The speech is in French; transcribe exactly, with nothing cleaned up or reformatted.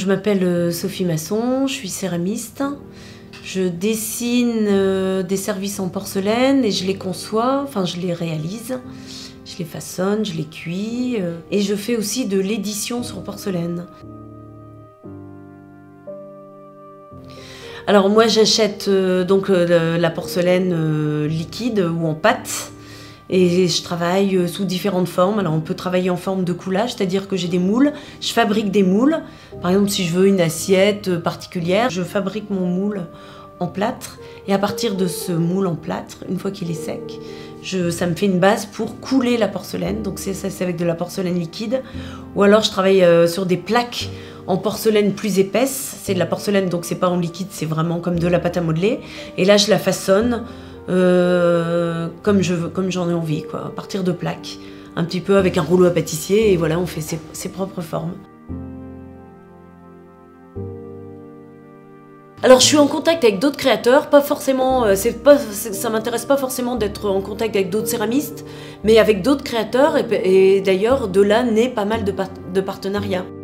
m'appelle Sophie Masson, je suis céramiste. Je dessine euh, des services en porcelaine et je les conçois, enfin je les réalise. Je les façonne, je les cuis euh, et je fais aussi de l'édition sur porcelaine. Alors moi j'achète euh, donc euh, la porcelaine euh, liquide ou en pâte. Et je travaille sous différentes formes. Alors on peut travailler en forme de coulage, c'est-à-dire que j'ai des moules, je fabrique des moules. Par exemple, si je veux une assiette particulière, je fabrique mon moule en plâtre. Et à partir de ce moule en plâtre, une fois qu'il est sec, je, ça me fait une base pour couler la porcelaine. Donc c'est ça, c'est avec de la porcelaine liquide. Ou alors je travaille euh, sur des plaques en porcelaine plus épaisse. C'est de la porcelaine, donc c'est pas en liquide, c'est vraiment comme de la pâte à modeler. Et là, je la façonne Euh, comme je veux, comme j'en ai envie, quoi, à partir de plaques, un petit peu avec un rouleau à pâtissier, et voilà, on fait ses, ses propres formes. Alors je suis en contact avec d'autres créateurs, pas forcément, c'est pas, ça m'intéresse pas forcément d'être en contact avec d'autres céramistes, mais avec d'autres créateurs, et, et d'ailleurs de là naît pas mal de, par, de partenariats.